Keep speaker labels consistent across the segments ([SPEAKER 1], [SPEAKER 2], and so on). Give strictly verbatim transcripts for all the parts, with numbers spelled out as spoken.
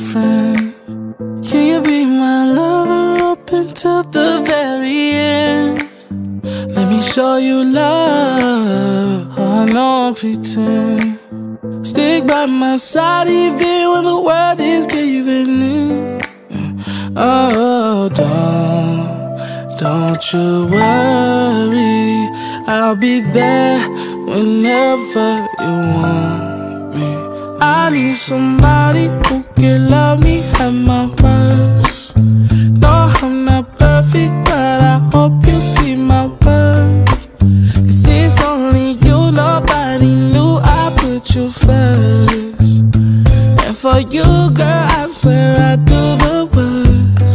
[SPEAKER 1] friend? Can you be my lover up until the very end? Let me show you love, oh, no pretend. Stick by my side even when the world is giving in. Oh, don't, don't you worry, I'll be there whenever you want me. I need somebody who can love me at my worst. No, I'm not perfect, but I hope you see my worth. Cause it's only you, nobody knew I put you first. And for you, girl, I swear I do the worst.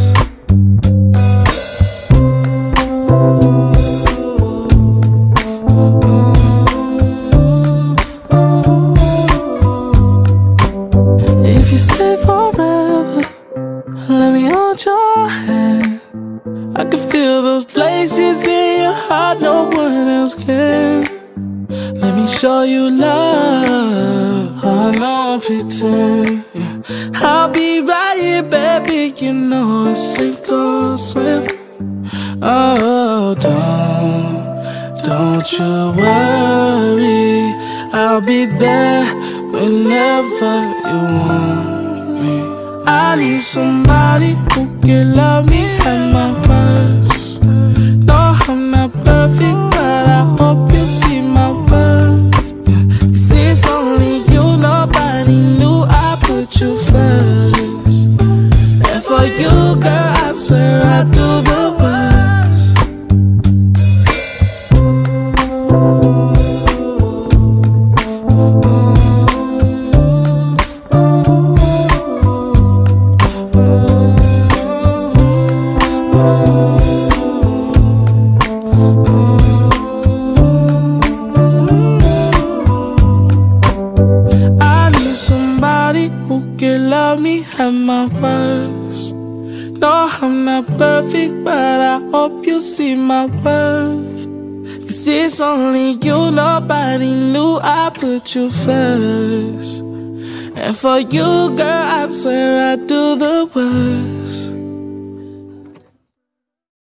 [SPEAKER 1] If you stay forever, let me hold your hand. I can feel those places in your heart no one else can. Let me show you love, oh, no pretend. Yeah. I'll be right here, baby, you know it's sink or swim. Oh, don't, don't you worry, I'll be there whenever you want me. I need somebody who can love me at my worst. No, I'm not perfect, but I hope you see my worth. Yeah. Cause it's only you, nobody knew I put you first. And for you, girl, I swear I do the worst. I need somebody who can love me at my worst. No, I'm not perfect, but I hope you see my worth. Cause it's only you, nobody knew I put you first. And for you, girl, I swear I do the worst.